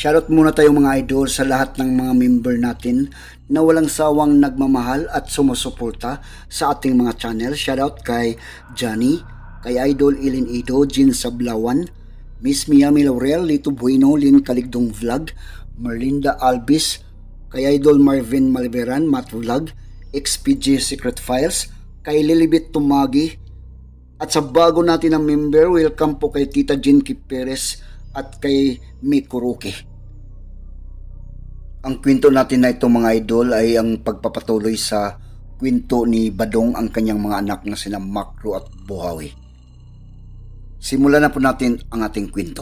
Shoutout muna tayo mga idol sa lahat ng mga member natin na walang sawang nagmamahal at sumusuporta sa ating mga channel. Shoutout kay Johnny, kay Idol Ilin Ido, Jin Sablawan, Miss Miami Laurel, Lito Bueno, Lin Kaligdong Vlog, Merlinda Albis, kay Idol Marvin Malveran, Matt Vlog, XPG Secret Files, kay Lilibet Tumagi, at sa bago natin na member, welcome po kay Tita Jinky Perez at kay Mikuruki. Ang kwento natin na ito mga idol ay ang pagpapatuloy sa kwento ni Badong ang kanyang mga anak na sina Makro at Buhawi. Simulan na po natin ang ating kwento.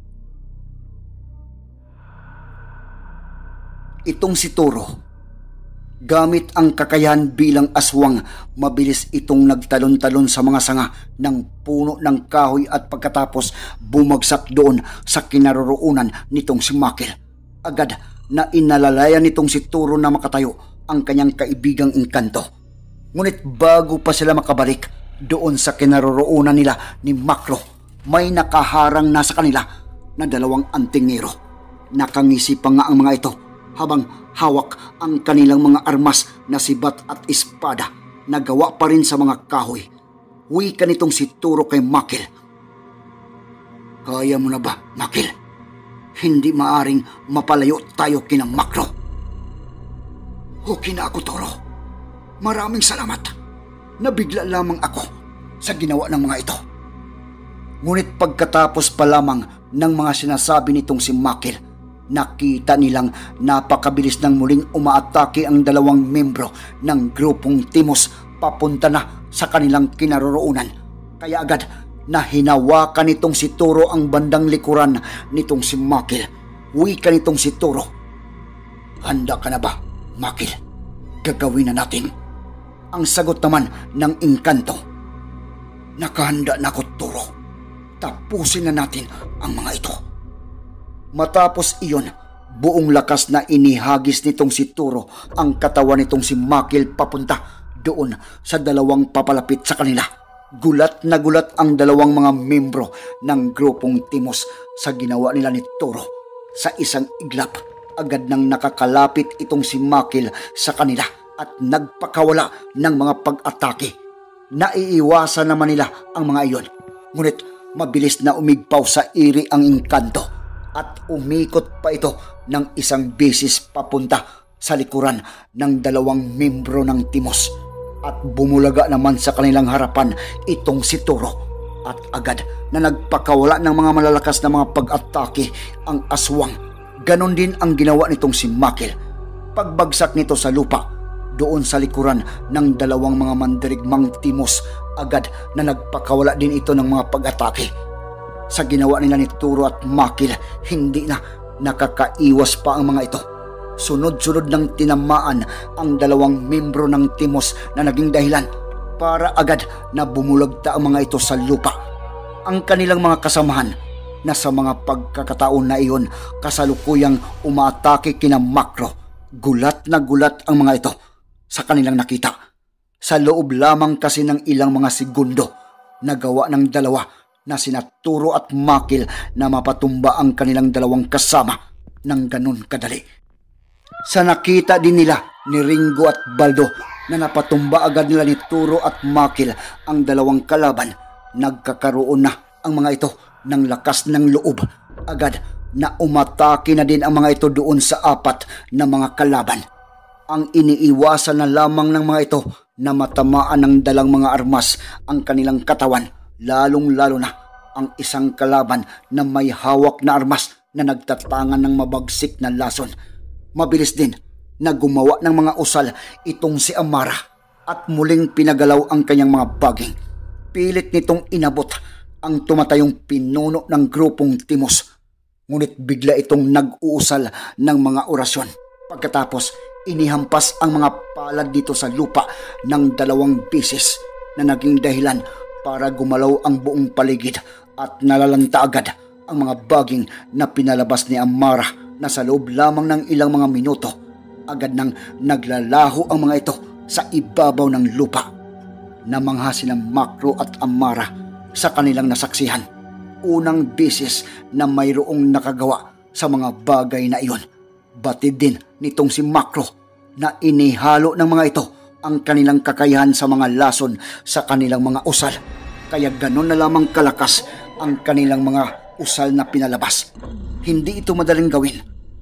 Itong si Toro, gamit ang kakayahan bilang aswang, mabilis itong nagtalon-talon sa mga sanga ng puno ng kahoy at pagkatapos bumagsak doon sa kinaroroonan nitong si Makil. Agad na inalalayan nitong si Toro na makatayo ang kanyang kaibigang engkanto. Ngunit bago pa sila makabalik doon sa kinaroroonan nila ni Makro, may nakaharang na sa kanila na dalawang antingero. Nakangisi pa nga ang mga ito habang hawak ang kanilang mga armas na sibat at espada na gawa pa rin sa mga kahoy. Wika nitong si Toro kay Makil. Kaya mo na ba, Makil? Hindi maaring mapalayo tayo kina Makro. Okay na ako, Toro. Maraming salamat. Nabigla lamang ako sa ginawa ng mga ito. Ngunit pagkatapos pa lamang ng mga sinasabi nitong si Makil, nakita nilang napakabilis ng muling umaatake ang dalawang membro ng grupong Timos papunta na sa kanilang kinaroroonan. Kaya agad na hinawakan nitong si Toro ang bandang likuran nitong si Makil. Wika nitong si Toro. Handa ka na ba, Makil? Gagawin na natin. Ang sagot naman ng engkanto. Nakahanda na ako, Toro. Tapusin na natin ang mga ito. Matapos iyon, buong lakas na inihagis nitong si Toro ang katawan nitong si Makil papunta doon sa dalawang papalapit sa kanila. Gulat na gulat ang dalawang mga membro ng grupong Timos sa ginawa nila ni Toro. Sa isang iglap, agad nang nakakalapit itong si Makil sa kanila at nagpakawala ng mga pag-atake. Naiiwasan naman nila ang mga iyon. Ngunit mabilis na umigpaw sa iri ang engkanto at umikot pa ito ng isang beses papunta sa likuran ng dalawang membro ng Timos at bumulaga naman sa kanilang harapan itong si Toro at agad na nagpakawala ng mga malalakas na mga pag-atake ang aswang. Ganon din ang ginawa nitong si Makil. Pagbagsak nito sa lupa doon sa likuran ng dalawang mga mandirigmang Timos, agad na nagpakawala din ito ng mga pag-atake. Sa ginawa nila ni Toro at Makil, hindi na nakakaiwas pa ang mga ito. Sunod-sunod ng tinamaan ang dalawang membro ng Timos na naging dahilan para agad na bumulagta ang mga ito sa lupa. Ang kanilang mga kasamahan na sa mga pagkakataon na iyon kasalukuyang umaatake kina Makro. Gulat na gulat ang mga ito sa kanilang nakita. Sa loob lamang kasi ng ilang mga segundo, nagawa ng dalawa na sina Toro at Makil na mapatumba ang kanilang dalawang kasama ng ganun kadali. Sa nakita din nila ni Ringo at Baldo na napatumba agad nila ni Toro at Makil ang dalawang kalaban, nagkakaroon na ang mga ito ng lakas ng loob. Agad na umatake na din ang mga ito doon sa apat na mga kalaban. Ang iniiwasan na lamang ng mga ito na matamaan ng dalang mga armas ang kanilang katawan, lalong-lalo na ang isang kalaban na may hawak na armas na nagtatangan ng mabagsik na lason. Mabilis din na gumawa ng mga usal itong si Amara at muling pinagalaw ang kanyang mga baging. Pilit nitong inabot ang tumatayong pinuno ng grupong Timos. Ngunit bigla itong nag-uusal ng mga orasyon. Pagkatapos, inihampas ang mga palad dito sa lupa ng dalawang beses na naging dahilan para gumalaw ang buong paligid at nalalanta agad ang mga baging na pinalabas ni Amara na sa loob lamang ng ilang mga minuto, agad nang naglalaho ang mga ito sa ibabaw ng lupa. Namangha sina Makro at Amara sa kanilang nasaksihan. Unang beses na mayroong nakagawa sa mga bagay na iyon. Batid din nitong si Macro na inihalo ng mga ito ang kanilang kakayahan sa mga lason sa kanilang mga usal. Kaya ganon na lamang kalakas ang kanilang mga usal na pinalabas. Hindi ito madaling gawin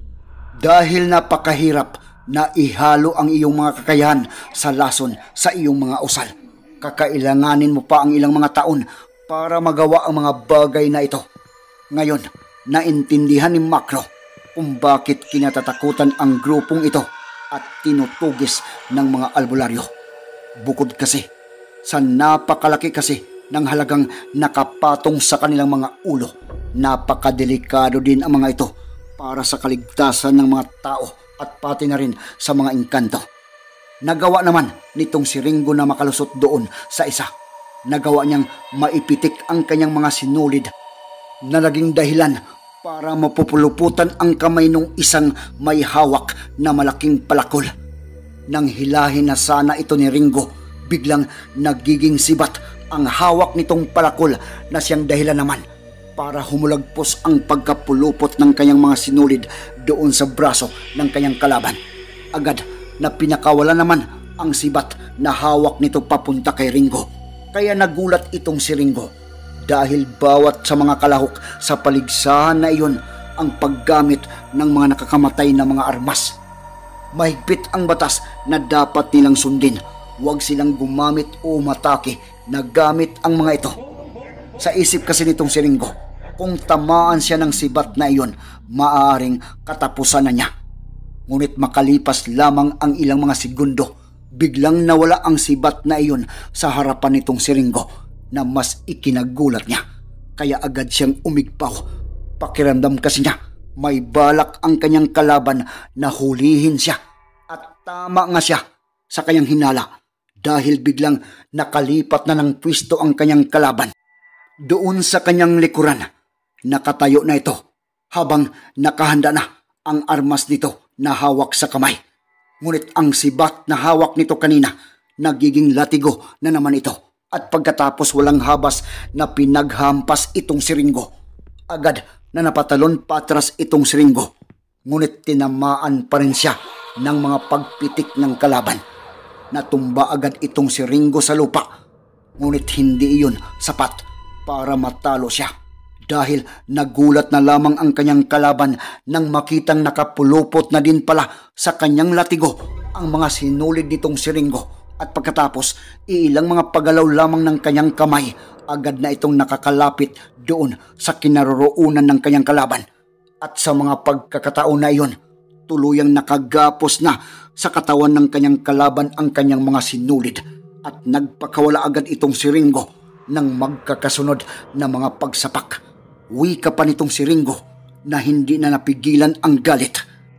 dahil napakahirap na ihalo ang iyong mga kakayahan sa lason sa iyong mga usal. Kakailanganin mo pa ang ilang mga taon para magawa ang mga bagay na ito. Ngayon, naintindihan ni Macro kung bakit kinatatakutan ang grupong ito at tinutugis ng mga albularyo. Bukod kasi sa napakalaki kasi ng halagang nakapatong sa kanilang mga ulo, napakadelikado din ang mga ito para sa kaligtasan ng mga tao at pati na rin sa mga engkanto. Nagawa naman nitong si Ringo na makalusot doon sa isa. Nagawa niyang maipitik ang kanyang mga sinulid na naging dahilan para mapupuluputan ang kamay ng isang may hawak na malaking palakol. Nang hilahin na sana ito ni Ringo, biglang nagiging sibat ang hawak nitong palakol na siyang dahilan naman para humulagpos ang pagkapulupot ng kanyang mga sinulid doon sa braso ng kanyang kalaban. Agad na pinakawala naman ang sibat na hawak nito papunta kay Ringo. Kaya nagulat itong si Ringo dahil bawat sa mga kalahok sa paligsahan na iyon ang paggamit ng mga nakakamatay na mga armas. Mahigpit ang batas na dapat nilang sundin. Huwag silang gumamit o matake na gamit ang mga ito. Sa isip kasi nitong si Ringo, kung tamaan siya ng sibat na iyon, maaaring katapusan na niya. Ngunit makalipas lamang ang ilang mga segundo, biglang nawala ang sibat na iyon sa harapan nitong si Ringo na mas ikinagulat niya. Kaya agad siyang umigpaw. Pakiramdam kasi niya may balak ang kanyang kalaban na hulihin siya. At tama nga siya sa kanyang hinala dahil biglang nakalipat na ng pwisto ang kanyang kalaban. Doon sa kanyang likuran, nakatayo na ito habang nakahanda na ang armas nito na hawak sa kamay. Ngunit ang sibat na hawak nito kanina, nagiging latigo na naman ito. At pagkatapos walang habas na pinaghampas itong si Ringo, agad na napatalon patras itong si Ringo. Ngunit tinamaan pa rin siya ng mga pagpitik ng kalaban. Natumba agad itong si Ringo sa lupa. Ngunit hindi iyon sapat para matalo siya. Dahil nagulat na lamang ang kanyang kalaban nang makitang nakapulupot na din pala sa kanyang latigo ang mga sinulid nitong si Ringo. At pagkatapos, ilang mga pagalaw lamang ng kanyang kamay, agad na itong nakakalapit doon sa kinaroroonan ng kanyang kalaban. At sa mga pagkakataon na iyon, tuluyang nakagapos na sa katawan ng kanyang kalaban ang kanyang mga sinulid. At nagpakawala agad itong si Ringo ng magkakasunod na mga pagsapak. Wika pa nitong si Ringo na hindi na napigilan ang galit.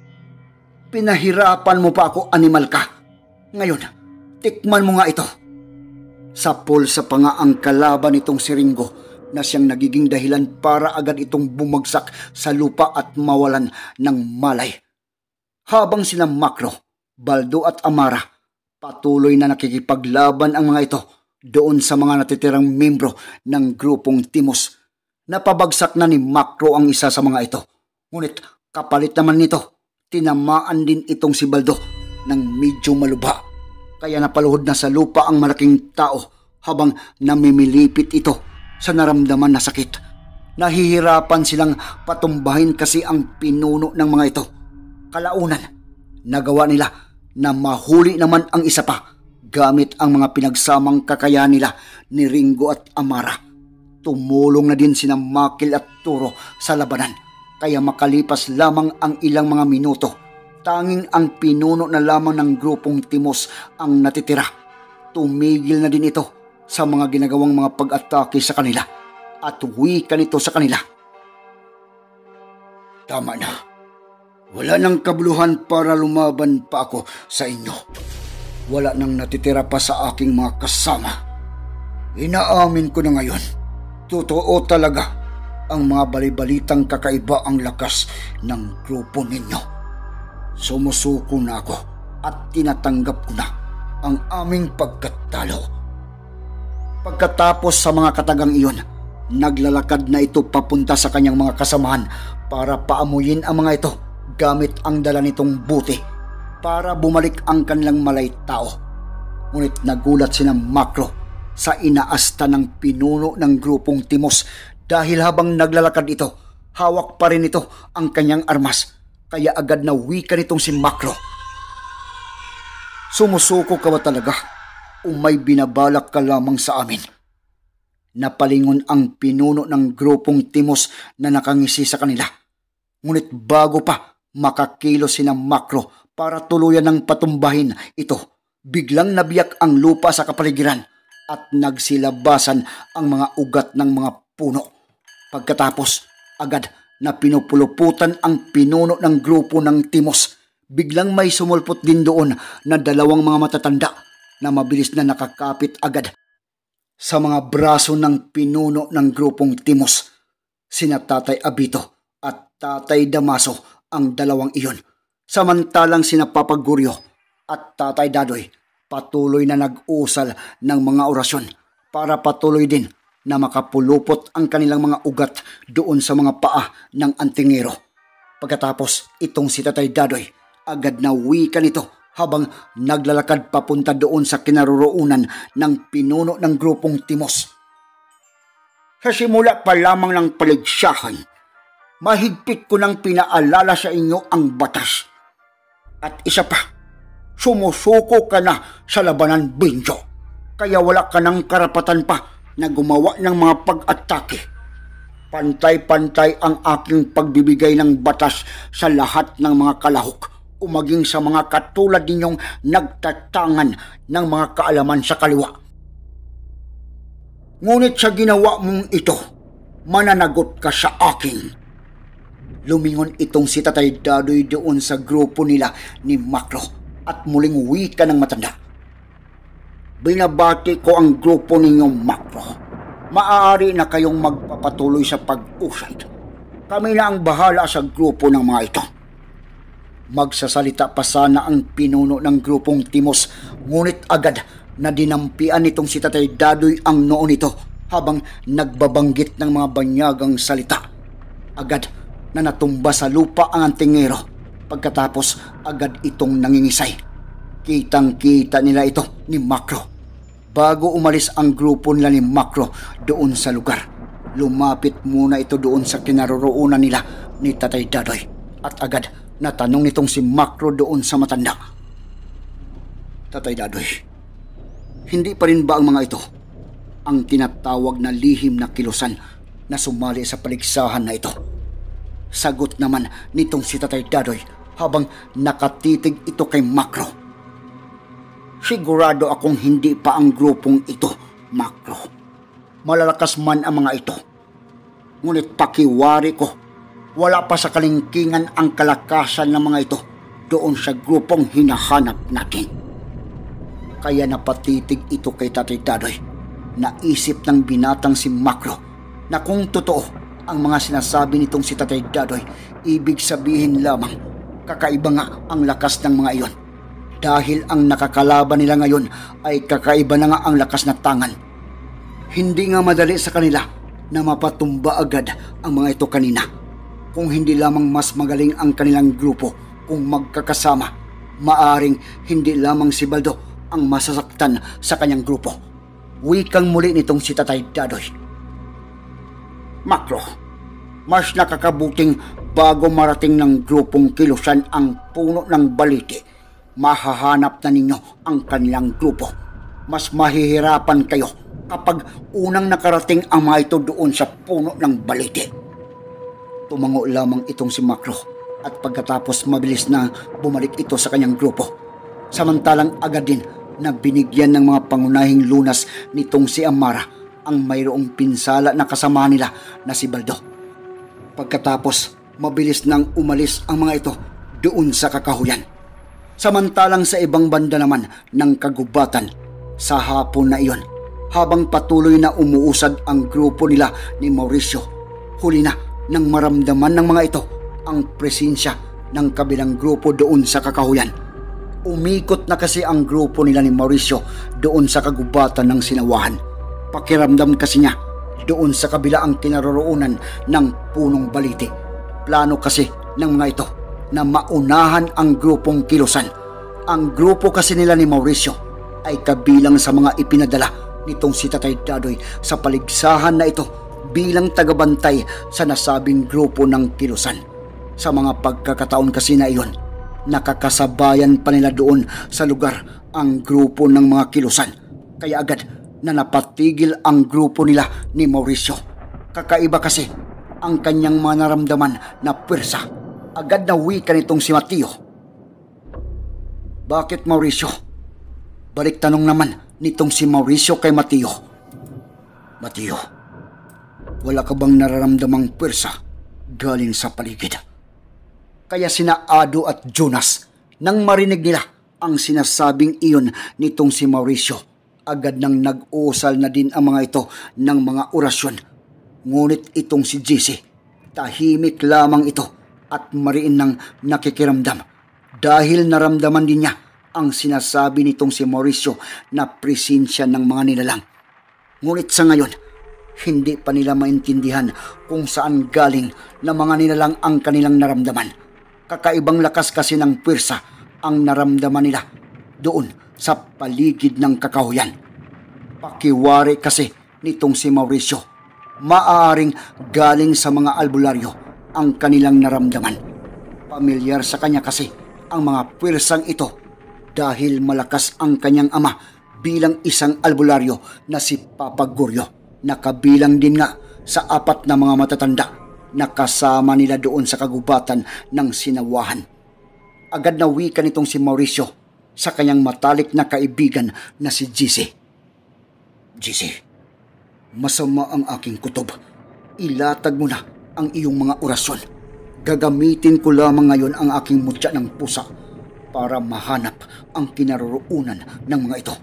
Pinahirapan mo pa ako, animal ka. Ngayon, tikman mo nga ito. Sapol sa panga ang kalaban nitong si Ringo na siyang nagiging dahilan para agad itong bumagsak sa lupa at mawalan ng malay. Habang sila Macro, Baldo at Amara, patuloy na nakikipaglaban ang mga ito doon sa mga natitirang membro ng grupong Timos. Napabagsak na ni Macro ang isa sa mga ito. Ngunit kapalit naman nito, tinamaan din itong si Baldo ng medyo malubha. Kaya napaluhod na sa lupa ang malaking tao habang namimilipit ito sa naramdaman na sakit. Nahihirapan silang patumbahin kasi ang pinuno ng mga ito. Kalaunan, nagawa nila na mahuli naman ang isa pa gamit ang mga pinagsamang kakayahan nila ni Ringo at Amara. Tumulong na din sina Makil at Turo sa labanan. Kaya makalipas lamang ang ilang mga minuto, tanging ang pinuno na lamang ng grupong Timos ang natitira. Tumigil na din ito sa mga ginagawang mga pag-atake sa kanila at wika nito sa kanila. Tama na. Wala nang kabuluhan para lumaban pa ako sa inyo. Wala nang natitira pa sa aking mga kasama. Inaamin ko na ngayon. Totoo talaga ang mga balibalitang kakaiba ang lakas ng grupo ninyo. Sumusuko na ako at tinatanggap ko na ang aming pagkatalo. Pagkatapos sa mga katagang iyon, Naglalakad na ito papunta sa kanyang mga kasamahan para paamuyin ang mga ito gamit ang dala nitong buti para bumalik ang kanilang malaytao. Ngunit nagulat sina Macro sa inaasta ng pinuno ng grupong Timos dahil habang naglalakad ito, hawak pa rin ito ang kanyang armas, kaya agad na wika nitong si Macro. Sumusuko ka ba talaga o may binabalak ka lamang sa amin? Napalingon ang pinuno ng grupong Timos na nakangisi sa kanila. Ngunit bago pa makakilos sina Macro para tuluyan ng patumbahin ito, biglang nabiyak ang lupa sa kapaligiran at nagsilabasan ang mga ugat ng mga puno. Pagkatapos, agad na pinupuluputan ang pinuno ng grupo ng Timos. Biglang may sumulpot din doon na dalawang mga matatanda na mabilis na nakakapit agad sa mga braso ng pinuno ng grupong Timos. Sina Tatay Abito at Tatay Damaso ang dalawang iyon. Samantalang sina Papa Guryo at Tatay Dadoy patuloy na nag-usal ng mga orasyon para patuloy din na makapulupot ang kanilang mga ugat doon sa mga paa ng antingero. Pagkatapos, itong si Tatay Dadoy agad na wika nito habang naglalakad papunta doon sa kinaroroonan ng pinuno ng grupong Timos. Sa simula pa lamang ng paligsahan, mahigpit ko nang pinaalala sa inyo ang batas. At isa pa, sumusuko ka na sa labanan, Benjo, kaya wala ka ng karapatan pa na gumawa ng mga pag-atake. Pantay-pantay ang aking pagbibigay ng batas sa lahat ng mga kalahok o maging sa mga katulad ninyong nagtatangan ng mga kaalaman sa kaliwa. Ngunit sa ginawa mong ito, mananagot ka sa akin. Lumingon itong si Tatay Dadoy doon sa grupo nila ni Macro at muling wika ng matanda. Binabati ko ang grupo ninyong Macro. Maaari na kayong magpapatuloy sa pag-usad. Kami na ang bahala sa grupo ng mga ito. Magsasalita pa sana ang pinuno ng grupong Timos, ngunit agad na dinampian nitong si Tatay Dadoy ang noo nito habang nagbabanggit ng mga banyagang salita. Agad na natumba sa lupa ang antingero. Pagkatapos agad itong nangingisay. Kitang-kita nila ito ni Macro. Bago umalis ang grupo nila ni Macro doon sa lugar, lumapit muna ito doon sa kinaroroonan nila ni Tatay Dadoy at agad natanong nitong si Macro doon sa matanda. Tatay Dadoy, hindi pa rin ba ang mga ito ang tinatawag na lihim na kilusan na sumali sa paligsahan na ito? Sagot naman nitong si Tatay Dadoy habang nakatitig ito kay Macro. Sigurado akong hindi pa ang grupong ito, Macro. Malalakas man ang mga ito. Ngunit pakiwari ko, wala pa sa kalingkingan ang kalakasan ng mga ito doon sa grupong hinahanap natin. Kaya napatitig ito kay Tatay Dadoy. Naisip ng binatang si Macro na kung totoo ang mga sinasabi nitong si Tatay Dadoy, ibig sabihin lamang kakaiba nga ang lakas ng mga iyon. Dahil ang nakakalaban nila ngayon ay kakaiba na nga ang lakas na tangan. Hindi nga madali sa kanila na mapatumba agad ang mga ito kanina. Kung hindi lamang mas magaling ang kanilang grupo kung magkakasama, maaring hindi lamang si Baldo ang masasaktan sa kanyang grupo. Wikang muli nitong si Tatay Dadoy. Macro, mas nakakabuting bago marating ng grupong kilusan ang puno ng baliti, mahahanap na ninyo ang kanilang grupo. Mas mahihirapan kayo kapag unang nakarating ang mga ito doon sa puno ng baliti. Tumango lamang itong si Macro at pagkatapos mabilis na bumalik ito sa kanyang grupo. Samantalang agad din na binigyan ng mga pangunahing lunas nitong si Amara ang mayroong pinsala na kasama nila na si Baldo. Pagkatapos, mabilis nang umalis ang mga ito doon sa kakahuyan. Samantalang sa ibang banda naman ng kagubatan, sa hapon na iyon, habang patuloy na umuusad ang grupo nila ni Mauricio, huli na nang maramdaman ng mga ito ang presensya ng kabilang grupo doon sa kakahuyan. Umikot na kasi ang grupo nila ni Mauricio doon sa kagubatan ng sinawahan. Pakiramdam kasi niya, doon sa kabilaang kinaroroonan ng punong baliti. Plano kasi ng mga ito na maunahan ang grupong kilusan. Ang grupo kasi nila ni Mauricio ay kabilang sa mga ipinadala nitong si Tatay Dadoy sa paligsahan na ito bilang tagabantay sa nasabing grupo ng kilusan. Sa mga pagkakataon kasi na iyon, nakakasabayan pa nila doon sa lugar ang grupo ng mga kilusan. Kaya agad na napatigil ang grupo nila ni Mauricio. Kakaiba kasi ang kanyang mga naramdaman na pwersa. Agad na wika nitong si Mateo. Bakit, Mauricio? Balik tanong naman nitong si Mauricio kay Mateo. Mateo, wala ka bang nararamdamang pwersa galing sa paligid? Kaya sina Ado at Jonas, nang marinig nila ang sinasabing iyon nitong si Mauricio, agad nang nag-uusal na din ang mga ito ng mga orasyon. Ngunit itong si JC, tahimik lamang ito at mariin nang nakikiramdam dahil naramdaman din niya ang sinasabi nitong si Mauricio na presensya ng mga nilalang. Ngunit sa ngayon, hindi pa nila maintindihan kung saan galing na mga nilalang ang kanilang naramdaman. Kakaibang lakas kasi ng pwersa ang naramdaman nila doon sa paligid ng kakahuyan. Pakiwari kasi nitong si Mauricio, maaaring galing sa mga albularyo ang kanilang naramdaman. Pamilyar sa kanya kasi ang mga pwersang ito dahil malakas ang kanyang ama bilang isang albularyo na si Papa Goryo, na kabilang din nga sa 4 na mga matatanda na kasama nila doon sa kagubatan ng Sinawahan. Agad na wika nitong si Mauricio sa kanyang matalik na kaibigan na si JC. JC, masama ang aking kutob. Ilatag mo na ang iyong mga orasyon. Gagamitin ko lamang ngayon ang aking mutya ng pusa para mahanap ang kinaroroonan ng mga ito.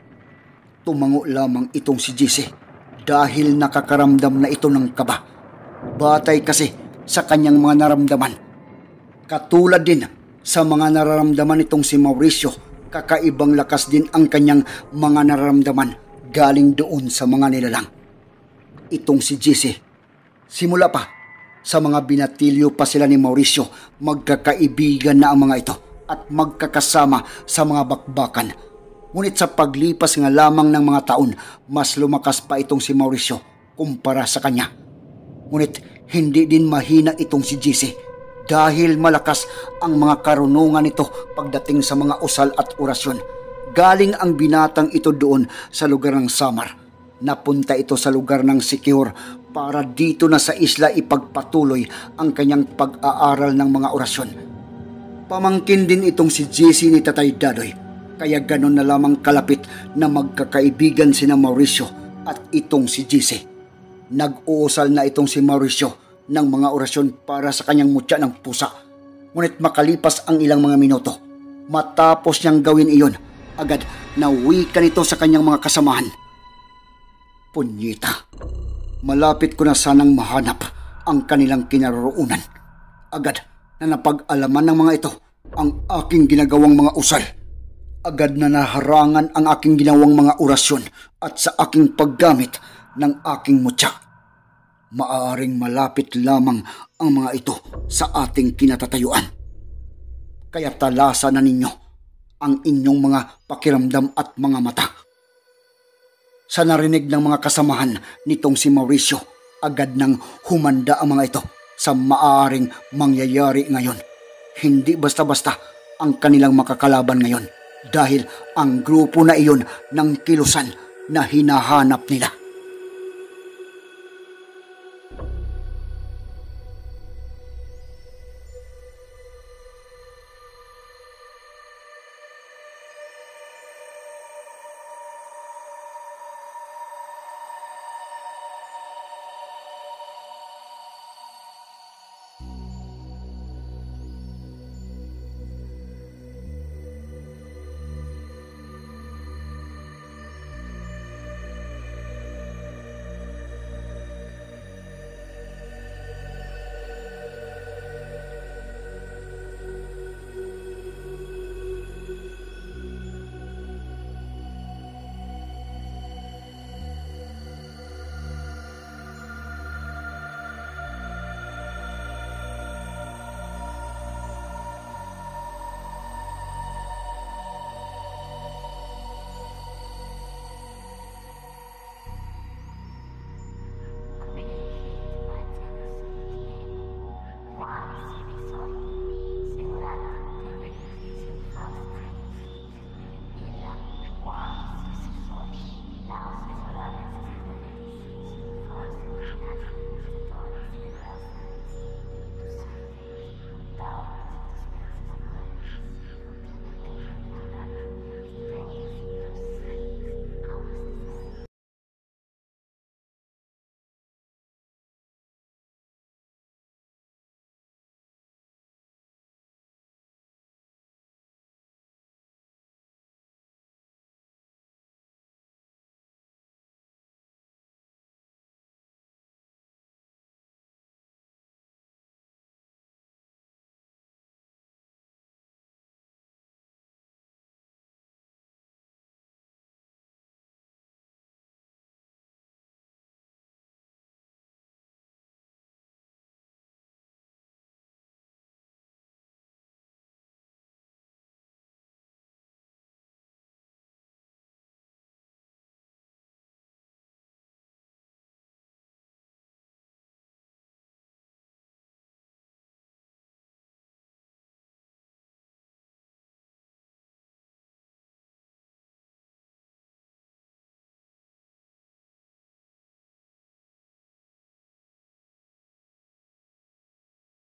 Tumango lamang itong si JC dahil nakakaramdam na ito ng kaba. Batay kasi sa kanyang mga naramdaman. Katulad din sa mga nararamdaman nitong si Mauricio, kakaibang lakas din ang kanyang mga nararamdaman galing doon sa mga nilalang. Itong si JC, simula pa sa mga binatilyo pa sila ni Mauricio, magkakaibigan na ang mga ito at magkakasama sa mga bakbakan. Ngunit sa paglipas nga lamang ng mga taon, mas lumakas pa itong si Mauricio kumpara sa kanya. Ngunit hindi din mahina itong si JC dahil malakas ang mga karunungan nito pagdating sa mga usal at orasyon. Galing ang binatang ito doon sa lugar ng Samar. Napunta ito sa lugar ng Siquijor para dito na sa isla ipagpatuloy ang kanyang pag-aaral ng mga orasyon. Pamangkin din itong si JC ni Tatay Dadoy, kaya ganon na lamang kalapit na magkakaibigan sina Mauricio at itong si JC. Nag-uusal na itong si Mauricio ng mga orasyon para sa kanyang mutya ng pusa. Ngunit makalipas ang ilang mga minuto, matapos niyang gawin iyon, agad nawika nito sa kanyang mga kasamahan. Punyeta, malapit ko na sanang mahanap ang kanilang kinaroroonan. Agad na napag-alaman ng mga ito ang aking ginagawang mga usal. Agad na naharangan ang aking ginawang mga orasyon at sa aking paggamit ng aking mutya. Maaaring malapit lamang ang mga ito sa ating kinatatayuan. Kaya talasa na ninyo ang inyong mga pakiramdam at mga mata. Sa narinig ng mga kasamahan nitong si Mauricio, agad nang humanda ang mga ito sa maaaring mangyayari ngayon. Hindi basta-basta ang kanilang makakalaban ngayon dahil ang grupo na iyon ng kilusan na hinahanap nila.